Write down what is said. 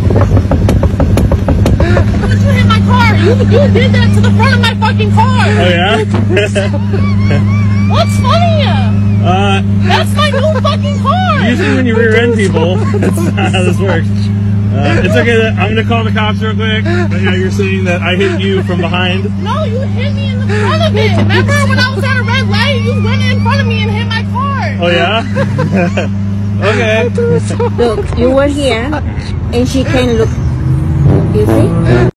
You hit my car. You did that to the front of my fucking car. Oh yeah? What's funny? That's my new fucking car. Usually when you rear-end people, that's not how this works. It's okay. I'm gonna call the cops real quick. But yeah, you're saying that I hit you from behind. No, you hit me in the front of it. Remember when I was at a red light? You went in front of me and hit my car. Oh yeah? Okay. Look, you were here, and she can look. You see?